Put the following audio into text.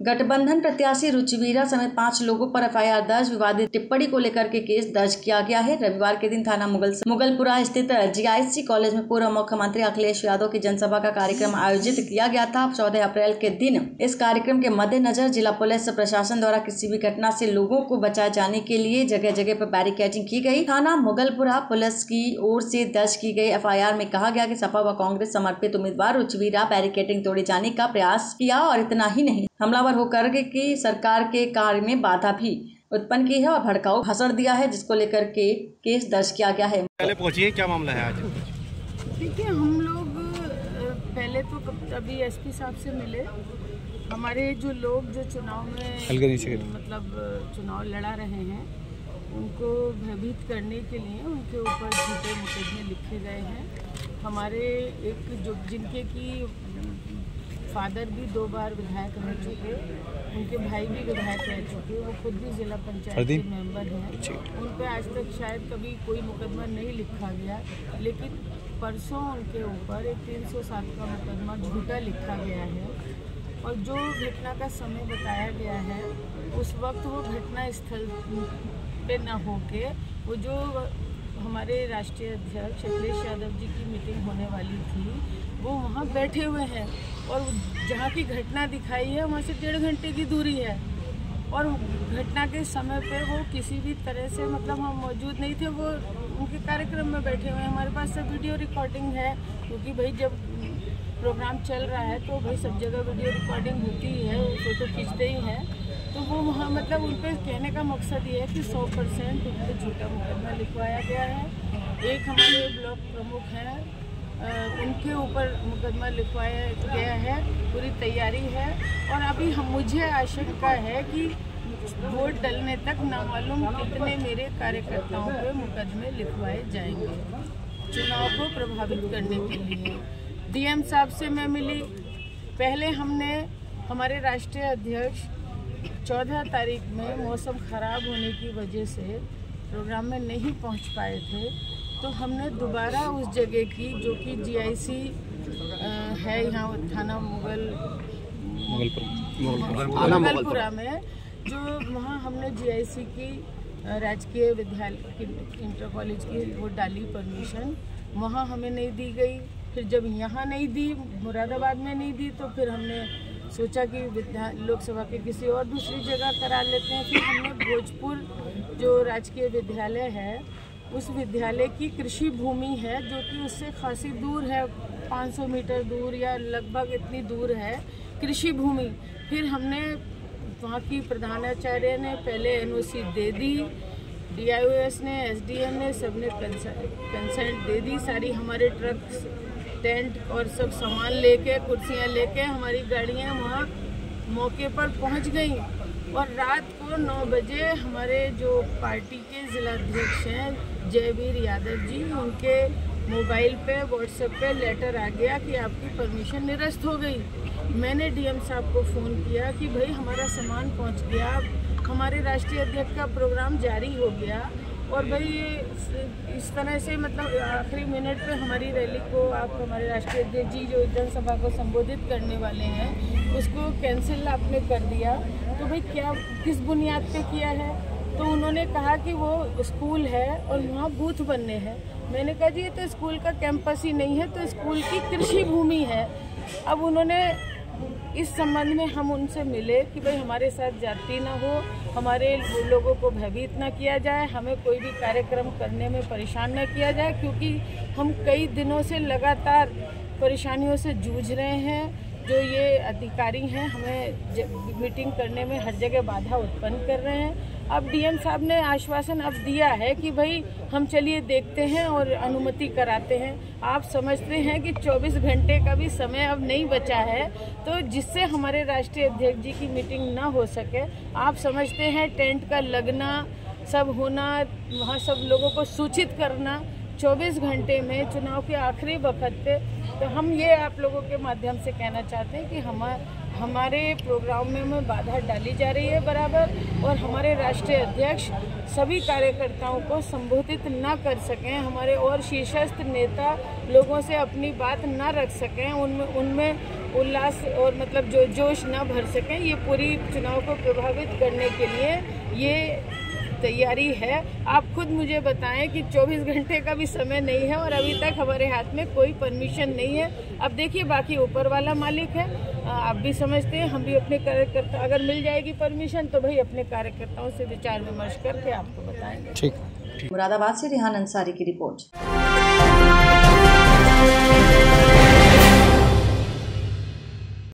गठबंधन प्रत्याशी रुचिवीरा समेत 5 लोगों पर एफआईआर दर्ज। विवादित टिप्पणी को लेकर के केस दर्ज किया गया है। रविवार के दिन थाना मुगलपुरा स्थित जीआईसी कॉलेज में पूर्व मुख्यमंत्री अखिलेश यादव की जनसभा का कार्यक्रम आयोजित किया गया था। 14 अप्रैल के दिन इस कार्यक्रम के मद्देनजर जिला पुलिस प्रशासन द्वारा किसी भी घटना से लोगों को बचाए जाने के लिए जगह जगह पर बैरिकेडिंग की गई। थाना मुगलपुरा पुलिस की ओर से दर्ज की गई एफआईआर में कहा गया कि सपा व कांग्रेस समर्पित उम्मीदवार रुचिवीरा बैरिकेडिंग तोड़े जाने का प्रयास किया और इतना ही नहीं, हमलावर होकर की सरकार के कार्य में बाधा भी उत्पन्न की है और भड़काऊ भाषण दिया है, जिसको लेकर के केस दर्ज किया गया है। पहले पहुंचिए, क्या मामला है आज? देखिए, हम लोग पहले तो अभी एसपी साहब से मिले। हमारे जो लोग जो चुनाव में मतलब चुनाव लड़ा रहे हैं, उनको भयभीत करने के लिए उनके ऊपर झूठे मुकदमे लिखे गए हैं। हमारे एक जो जिनके की फादर भी 2 बार विधायक रह चुके, उनके भाई भी विधायक रह चुके, वो खुद भी जिला पंचायत के मेंबर हैं। उन पे आज तक शायद कभी कोई मुकदमा नहीं लिखा गया, लेकिन परसों उनके ऊपर एक 307 का मुकदमा झूठा लिखा गया है। और जो घटना का समय बताया गया है, उस वक्त वो घटना स्थल पे न होके वो जो हमारे राष्ट्रीय अध्यक्ष अखिलेश यादव जी की मीटिंग होने वाली थी, वो वहाँ बैठे हुए हैं और जहाँ की घटना दिखाई है वहाँ से 1.5 घंटे की दूरी है। और घटना के समय पे वो किसी भी तरह से मतलब हम मौजूद नहीं थे, वो उनके कार्यक्रम में बैठे हुए हैं। हमारे पास सब वीडियो रिकॉर्डिंग है, क्योंकि भाई जब प्रोग्राम चल रहा है तो भाई सब जगह वीडियो रिकॉर्डिंग होती ही है, फोटो खींचते ही हैं। तो वो वहाँ मतलब उन पर कहने का मकसद ये है कि 100% उन पर झूठा मुकदमा लिखवाया गया है। एक हमारे ब्लॉक प्रमुख हैं, उनके ऊपर मुकदमा लिखवाया गया है, पूरी तैयारी है। और अभी मुझे आशंका है कि वोट डलने तक ना मालूम कितने मेरे कार्यकर्ताओं पे मुकदमे लिखवाए जाएंगे चुनाव को प्रभावित करने के लिए। डीएम साहब से मैं मिली। पहले हमने हमारे राष्ट्रीय अध्यक्ष 14 तारीख में मौसम ख़राब होने की वजह से प्रोग्राम में नहीं पहुंच पाए थे, तो हमने दोबारा उस जगह की जो कि जीआईसी है यहाँ थाना मुगलपुरा में, जो वहाँ हमने जीआईसी की राजकीय विद्यालय की इंटर कॉलेज की वो डाली परमिशन, वहाँ हमें नहीं दी गई। फिर जब यहाँ नहीं दी, मुरादाबाद में नहीं दी, तो फिर हमने सोचा कि लोकसभा के किसी और दूसरी जगह करा लेते हैं। फिर हमने भोजपुर जो राजकीय विद्यालय है, उस विद्यालय की कृषि भूमि है जो कि उससे खासी दूर है, 500 मीटर दूर या लगभग इतनी दूर है कृषि भूमि। फिर हमने वहाँ की प्रधानाचार्य ने पहले एनओसी दे दी, डीआईओएस ने, एसडीएम ने, सबने कंसेंट दे दी। सारी हमारे ट्रक, टेंट और सब सामान लेके, कुर्सियाँ लेके हमारी गाड़ियाँ वहाँ मौके पर पहुँच गई। और रात को 9 बजे हमारे जो पार्टी के जिलाध्यक्ष हैं जयवीर यादव जी, उनके मोबाइल पे व्हाट्सएप पे लेटर आ गया कि आपकी परमिशन निरस्त हो गई। मैंने डीएम साहब को फ़ोन किया कि भाई हमारा सामान पहुंच गया, हमारे राष्ट्रीय अध्यक्ष का प्रोग्राम जारी हो गया, और भाई इस तरह से मतलब आखिरी मिनट पे हमारी रैली को आप हमारे राष्ट्रीय अध्यक्ष जी जो जनसभा को संबोधित करने वाले हैं उसको कैंसिल आपने कर दिया, तो भाई क्या किस बुनियाद पे किया है? तो उन्होंने कहा कि वो स्कूल है और वहाँ बूथ बनने हैं। मैंने कहा जी ये तो स्कूल का कैंपस ही नहीं है, तो स्कूल की कृषि भूमि है। अब उन्होंने इस संबंध में हम उनसे मिले कि भाई हमारे साथ जाति ना हो, हमारे लोगों को भयभीत ना किया जाए, हमें कोई भी कार्यक्रम करने में परेशान न किया जाए, क्योंकि हम कई दिनों से लगातार परेशानियों से जूझ रहे हैं। जो ये अधिकारी हैं हमें मीटिंग करने में हर जगह बाधा उत्पन्न कर रहे हैं। अब डीएम साहब ने आश्वासन अब दिया है कि भाई हम चलिए देखते हैं और अनुमति कराते हैं। आप समझते हैं कि 24 घंटे का भी समय अब नहीं बचा है, तो जिससे हमारे राष्ट्रीय अध्यक्ष जी की मीटिंग ना हो सके। आप समझते हैं टेंट का लगना, सब होना, वहाँ सब लोगों को सूचित करना 24 घंटे में चुनाव के आखिरी वक्त पे। तो हम ये आप लोगों के माध्यम से कहना चाहते हैं कि हमारे प्रोग्राम में बाधा डाली जा रही है बराबर, और हमारे राष्ट्रीय अध्यक्ष सभी कार्यकर्ताओं को संबोधित ना कर सकें, हमारे और शीर्षस्थ नेता लोगों से अपनी बात ना रख सकें, उनमें उल्लास और मतलब जो जोश न भर सकें, ये पूरी चुनाव को प्रभावित करने के लिए ये तैयारी है। आप खुद मुझे बताएं कि 24 घंटे का भी समय नहीं है और अभी तक हमारे हाथ में कोई परमिशन नहीं है। अब देखिए, बाकी ऊपर वाला मालिक है, आप भी समझते हैं, हम भी अपने कार्यकर्ता, अगर मिल जाएगी परमिशन तो भाई अपने कार्यकर्ताओं से विचार विमर्श करके आपको बताएंगे। ठीक। मुरादाबाद से रेहान अंसारी की रिपोर्ट।